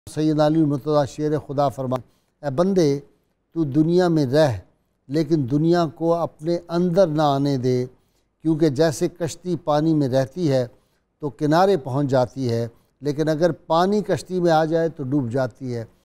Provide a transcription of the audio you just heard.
सैयदना अली मुर्तज़ा शेर खुदा फरमान, ए बंदे तू दुनिया में रह लेकिन दुनिया को अपने अंदर ना आने दे, क्योंकि जैसे कश्ती पानी में रहती है तो किनारे पहुंच जाती है, लेकिन अगर पानी कश्ती में आ जाए तो डूब जाती है।